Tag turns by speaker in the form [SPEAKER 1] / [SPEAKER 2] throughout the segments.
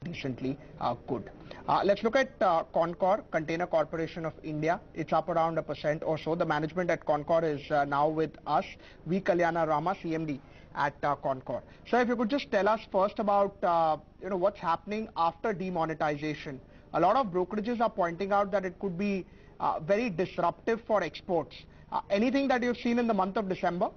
[SPEAKER 1] decently good. Let's look at CONCOR, Container Corporation of India. It's up around 1% or so. The management at CONCOR is now with us. V. Kalyana Rama, CMD at CONCOR. So if you could just tell us first about what's happening after demonetization. A lot of brokerages are pointing out that it could be very disruptive for exports. Anything that you've seen in the month of December?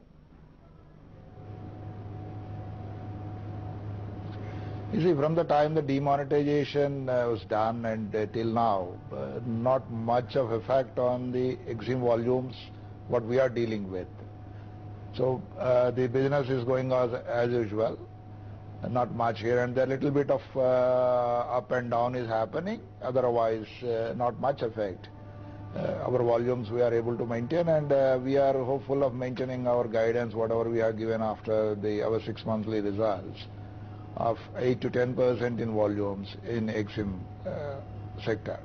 [SPEAKER 2] You see, from the time the demonetization was done and till now, not much of effect on the EXIM volumes, what we are dealing with. So the business is going as usual, not much here and there. Little bit of up and down is happening, otherwise not much effect. Our volumes we are able to maintain, and we are hopeful of maintaining our guidance, whatever we have given after our 6 monthly results, of 8 to 10% in volumes in EXIM sector.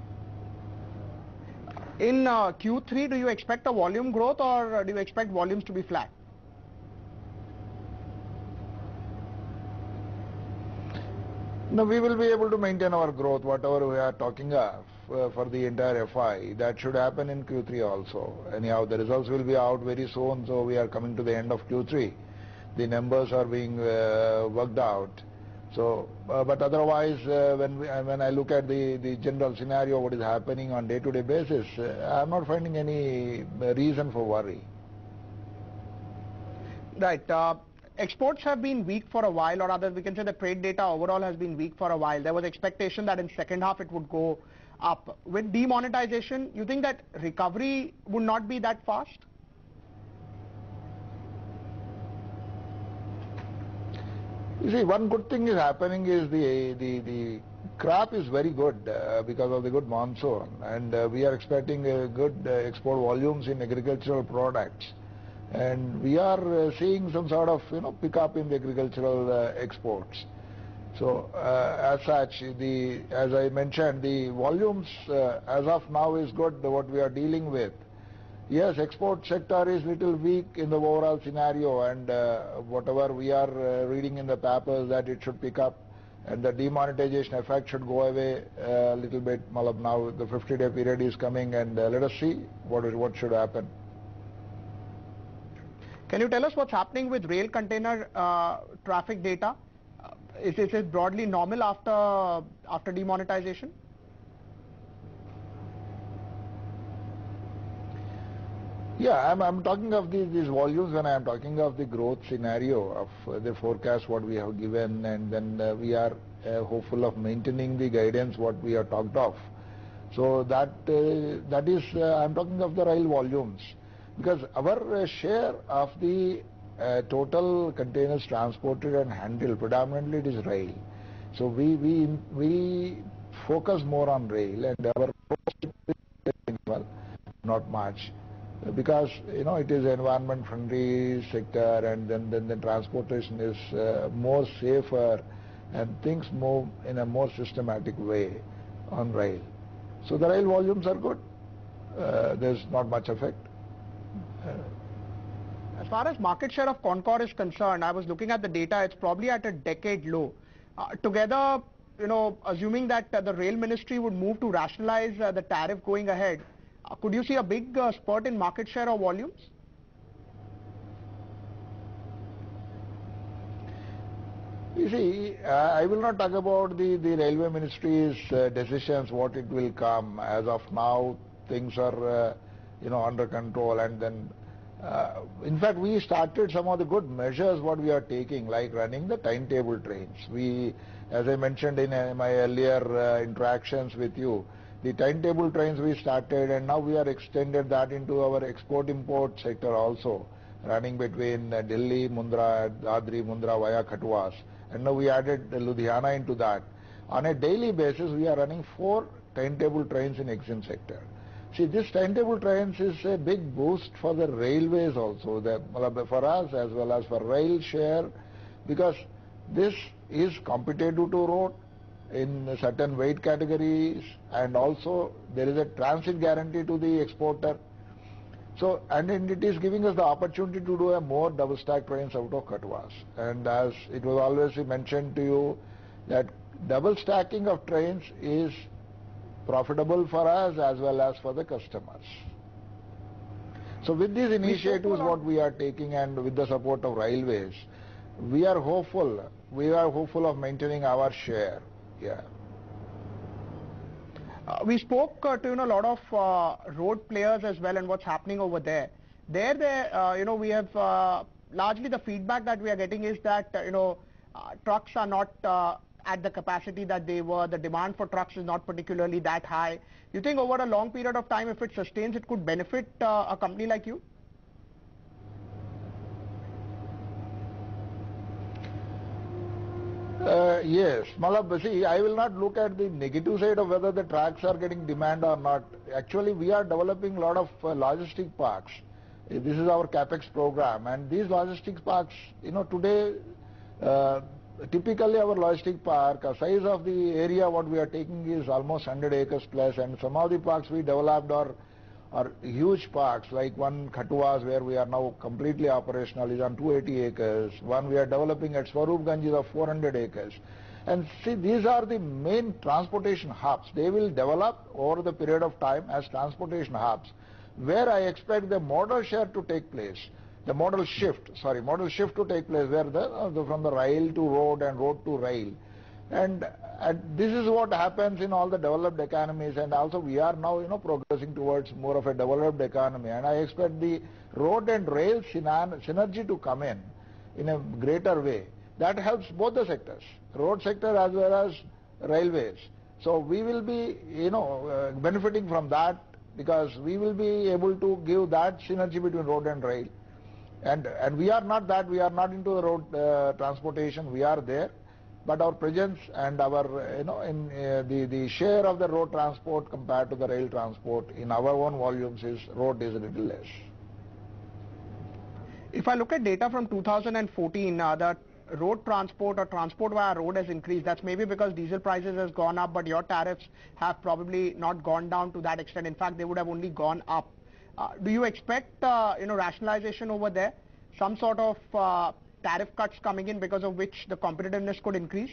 [SPEAKER 1] In Q3, do you expect a volume growth, or do you expect volumes to be flat?
[SPEAKER 2] No, we will be able to maintain our growth, whatever we are talking of for the entire FI. That should happen in Q3 also. Anyhow, the results will be out very soon, so we are coming to the end of Q3. The numbers are being worked out. So, but otherwise, when I look at the general scenario, what is happening on day-to-day basis, I am not finding any reason for worry.
[SPEAKER 1] Right. Exports have been weak for a while, or rather we can say the trade data overall has been weak for a while. There was expectation that in second half it would go up. With demonetization, you think that recovery would not be that fast?
[SPEAKER 2] You see, one good thing is happening is the crop is very good because of the good monsoon, and we are expecting good export volumes in agricultural products, and we are seeing some sort of pick up in the agricultural exports. So as such, as I mentioned, the volumes as of now is good. What we are dealing with. Yes, export sector is little weak in the overall scenario, and whatever we are reading in the papers that it should pick up and the demonetization effect should go away a little bit. Now the 50-day period is coming, and let us see what should happen.
[SPEAKER 1] Can you tell us what's happening with rail container traffic data? Is it broadly normal after demonetization?
[SPEAKER 2] Yeah, I'm talking of these volumes when I am talking of the growth scenario of the forecast what we have given, and then we are hopeful of maintaining the guidance what we have talked of. So that is I'm talking of the rail volumes, because our share of the total containers transported and handled predominantly it is rail. So we focus more on rail, and our not much. Because it is environment friendly sector, and then the transportation is more safer, and things move in a more systematic way on rail. So the rail volumes are good. There's not much effect.
[SPEAKER 1] As far as market share of CONCOR is concerned, I was looking at the data. It's probably at a decade low. Together, assuming that the rail ministry would move to rationalize the tariff going ahead, could you see a big spurt in market share or volumes?
[SPEAKER 2] You see, I will not talk about the railway ministry's decisions, what it will come. As of now, things are under control, and then in fact we started some of the good measures what we are taking, like running the timetable trains. As I mentioned in my earlier interactions with you, the timetable trains we started, and now we are extended that into our export-import sector also, running between Delhi, Mundra, Dadri, Mundra via Katwas, and now we added Ludhiana into that. On a daily basis, we are running 4 timetable trains in EXIM sector. See, this timetable trains is a big boost for the railways also, for us as well as for rail share, because this is competitive to road in certain weight categories, and also there is a transit guarantee to the exporter. So, and it is giving us the opportunity to do a more double stack trains out of Katwas. And as it was always mentioned to you that double stacking of trains is profitable for us as well as for the customers. So with these initiatives what we are taking and with the support of railways, we are hopeful of maintaining our share. Yeah.
[SPEAKER 1] We spoke to a lot of road players as well and what's happening over there. We have largely the feedback that we are getting is that trucks are not at the capacity that they were. The demand for trucks is not particularly that high. You think over a long period of time, if it sustains, it could benefit a company like you?
[SPEAKER 2] Yes, Malab, see, I will not look at the negative side of whether the tracks are getting demand or not. Actually, we are developing a lot of logistic parks. This is our capex program, and these logistic parks, today, typically our logistic park, size of the area what we are taking is almost 100 acres plus, and some of the parks we developed are huge parks, like one Khatwas where we are now completely operational is on 280 acres. One we are developing at Swaroopganj is of 400 acres. And see, these are the main transportation hubs. They will develop over the period of time as transportation hubs, where I expect the modal share to take place. The modal shift to take place, where from the rail to road and road to rail. And this is what happens in all the developed economies, and also we are now progressing towards more of a developed economy, and I expect the road and rail synergy to come in a greater way. That helps both the sectors, road sector as well as railways. So we will be benefiting from that, because we will be able to give that synergy between road and rail. And we are not into the road transportation. We are there, but our presence and our the share of the road transport compared to the rail transport in our own volumes road is a little less.
[SPEAKER 1] If I look at data from 2014, the road transport or transport via road has increased. That's maybe because diesel prices has gone up, but your tariffs have probably not gone down to that extent. In fact, they would have only gone up. Do you expect rationalization over there? Some sort of tariff cuts coming in because of which the competitiveness could increase?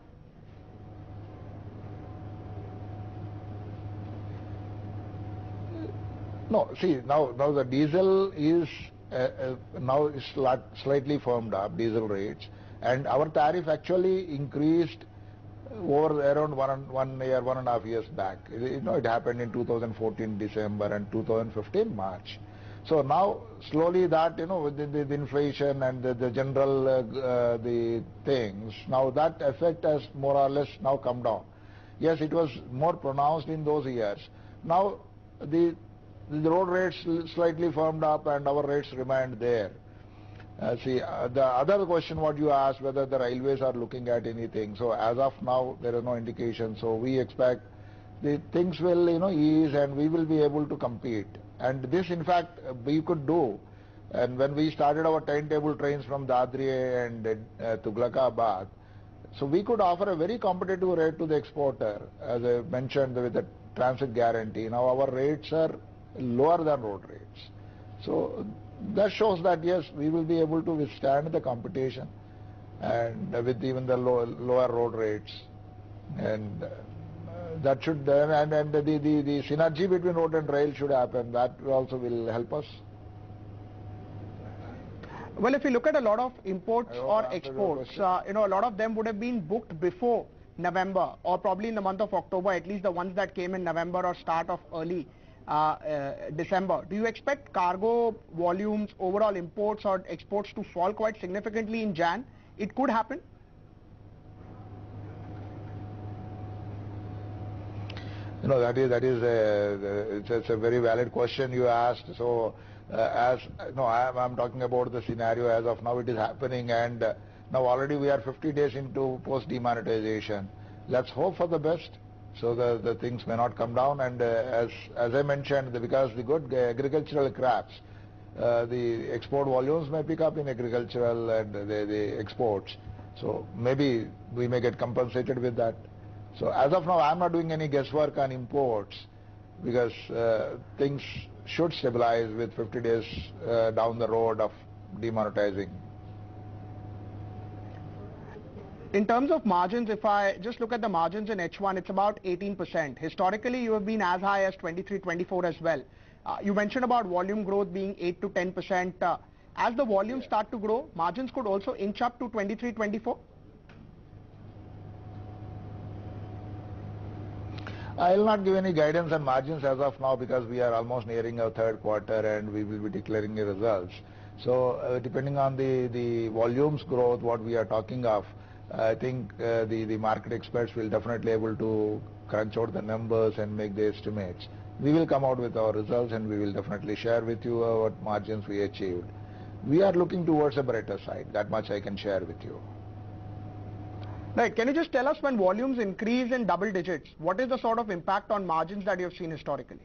[SPEAKER 2] No, see, now the diesel is now slightly firmed up, diesel rates, and our tariff actually increased over around 1.5 years back. It happened in 2014 December and 2015 March. So now slowly that with the inflation and the general the things, now that effect has more or less now come down. Yes, it was more pronounced in those years. Now the road rates slightly firmed up and our rates remained there. See, the other question what you asked, whether the railways are looking at anything. So as of now, there is no indication. So we expect the things will ease and we will be able to compete. And this, in fact, we could do. And when we started our timetable trains from Dadri and Tughlakabad, so we could offer a very competitive rate to the exporter, as I mentioned, with the transit guarantee. Now our rates are lower than road rates. So that shows that yes, we will be able to withstand the competition, and with even the lower road rates, and that should and the synergy between road and rail should happen. That also will help us.
[SPEAKER 1] Well, if you look at a lot of imports or exports, a lot of them would have been booked before November or probably in the month of October, at least the ones that came in November or start of early December. Do you expect cargo volumes, overall imports or exports to fall quite significantly in Jan? It could happen.
[SPEAKER 2] It's a very valid question you asked. So I'm talking about the scenario as of now. It is happening, and now already we are 50 days into post demonetization. Let's hope for the best, so the things may not come down. And as I mentioned, because the good agricultural crops, the export volumes may pick up in agricultural and the exports. So maybe we may get compensated with that. So as of now, I'm not doing any guesswork on imports, because things should stabilize with 50 days down the road of demonetizing.
[SPEAKER 1] In terms of margins, if I just look at the margins in H1, it's about 18%. Historically, you have been as high as 23, 24 as well. You mentioned about volume growth being 8 to 10%. As the volumes start to grow, margins could also inch up to 23, 24?
[SPEAKER 2] I will not give any guidance on margins as of now because we are almost nearing our third quarter and we will be declaring the results. So depending on the volumes growth, what we are talking of, I think the market experts will definitely able to crunch out the numbers and make the estimates. We will come out with our results and we will definitely share with you what margins we achieved. We are looking towards a brighter side. That much I can share with you.
[SPEAKER 1] Right. Can you just tell us, when volumes increase in double digits, what is the sort of impact on margins that you have seen historically?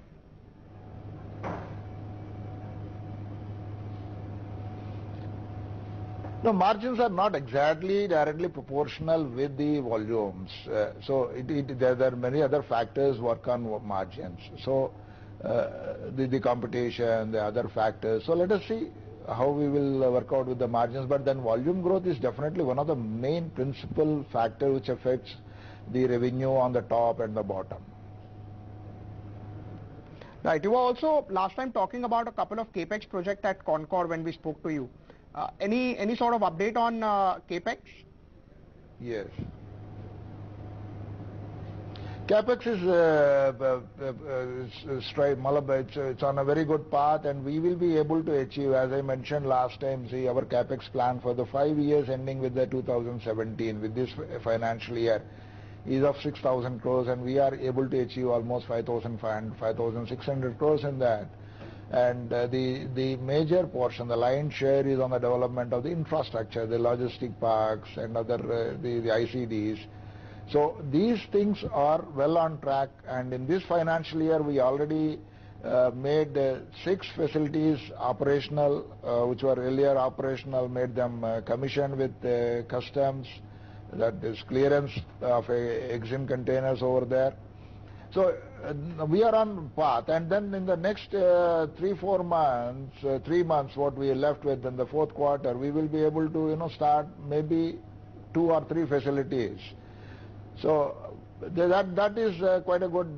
[SPEAKER 2] No, margins are not exactly directly proportional with the volumes. There are many other factors work on margins. So the competition, the other factors. So let us see how we will work out with the margins. But then volume growth is definitely one of the main principal factors which affects the revenue on the top and the bottom.
[SPEAKER 1] Right. You were also last time talking about a couple of capex projects at CONCOR when we spoke to you. Any sort of update on capex?
[SPEAKER 2] Yes. Capex it's on a very good path and we will be able to achieve, as I mentioned last time, see our capex plan for the 5 years ending with the 2017, with this financial year, is of 6,000 crores and we are able to achieve almost 5,600 crores in that. And the major portion, the lion's share, is on the development of the infrastructure, the logistic parks and other the ICDs. So these things are well on track, and in this financial year we already made 6 facilities operational, which were earlier operational, made them commissioned with customs, that is clearance of EXIM containers over there. So we are on path, and then in the next 3 months what we are left with in the fourth quarter, we will be able to start maybe 2 or 3 facilities. So that is quite a good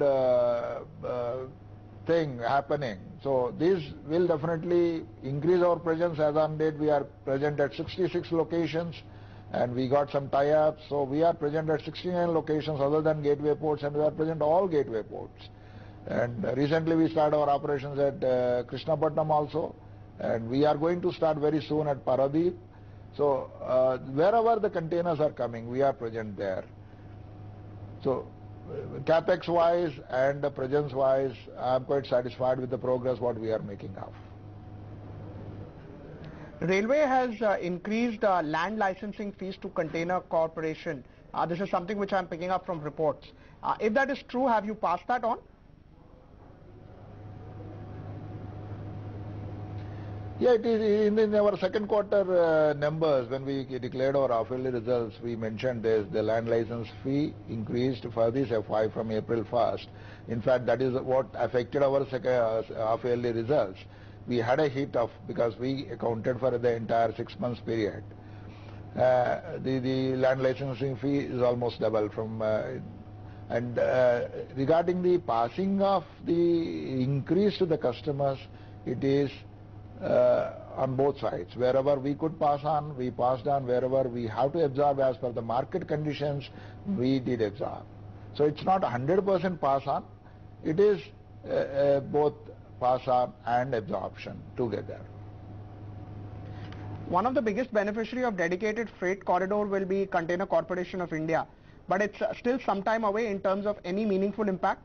[SPEAKER 2] thing happening. So this will definitely increase our presence. As on date, we are present at 66 locations and we got some tie-ups. So we are present at 69 locations other than gateway ports, and we are present at all gateway ports. And recently we started our operations at Krishnapatnam also, and we are going to start very soon at Paradip. So wherever the containers are coming, we are present there. So capex wise and the presence wise, I am quite satisfied with the progress what we are making of.
[SPEAKER 1] Railway has increased land licensing fees to Container Corporation. This is something which I am picking up from reports. If that is true, have you passed that on?
[SPEAKER 2] Yeah, it is in our second quarter numbers. When we declared our half-yearly results, we mentioned the land license fee increased for this FY from April 1st. In fact, that is what affected our half-yearly results. We had a hit of, because we accounted for the entire 6 months period. The land licensing fee is almost double from regarding the passing of the increase to the customers, it is on both sides. Wherever we could pass on, we passed on. Wherever we have to absorb as per the market conditions, we did absorb. So it's not 100% pass on. It is both pass on and absorption together.
[SPEAKER 1] One of the biggest beneficiary of dedicated freight corridor will be Container Corporation of India, but it's still some time away in terms of any meaningful impact.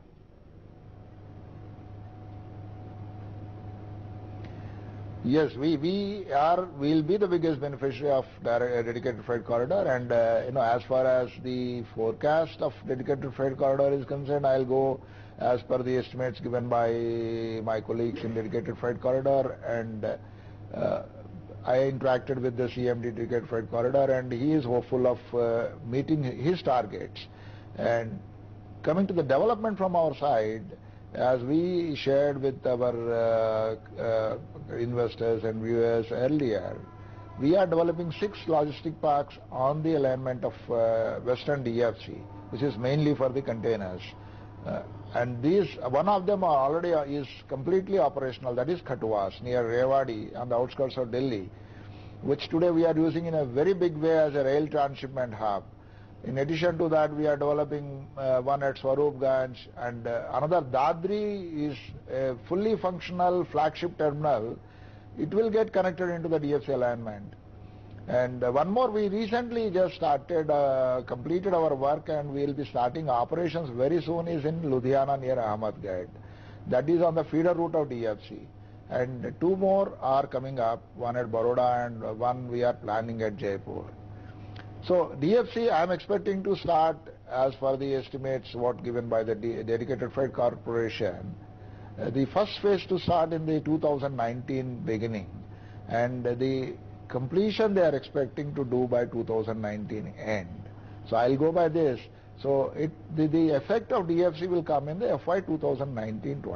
[SPEAKER 2] Yes, we'll be the biggest beneficiary of dedicated freight corridor, and as far as the forecast of dedicated freight corridor is concerned, I'll go as per the estimates given by my colleagues in dedicated freight corridor, and I interacted with the CMD dedicated freight corridor, and he is hopeful of meeting his targets. And coming to the development from our side, as we shared with our investors and viewers earlier, we are developing 6 logistic parks on the alignment of Western DFC, which is mainly for the containers. And these, one of them are already is completely operational, that is Katwas near Rewari on the outskirts of Delhi, which today we are using in a very big way as a rail transshipment hub. In addition to that, we are developing one at Swaroopganj, and another Dadri is a fully functional flagship terminal. It will get connected into the DFC alignment. And one more, we recently just started, completed our work, and we will be starting operations very soon, is in Ludhiana near Ahmedgarh. That is on the feeder route of DFC. And 2 more are coming up, one at Baroda and one we are planning at Jaipur. So DFC, I am expecting to start, as per the estimates what given by the Dedicated Freight Corporation, the first phase to start in the 2019 beginning, and the completion they are expecting to do by 2019 end. So I'll go by this. So the effect of DFC will come in the FY 2019-20.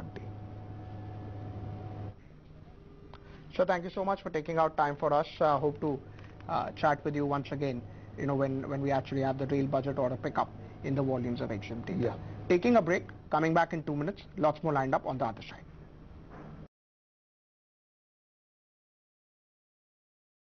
[SPEAKER 1] So thank you so much for taking out time for us. Hope to chat with you once again, when we actually have the rail budget or a pickup in the volumes of exempting.
[SPEAKER 2] Yeah.
[SPEAKER 1] Taking a break, coming back in 2 minutes, lots more lined up on the other side.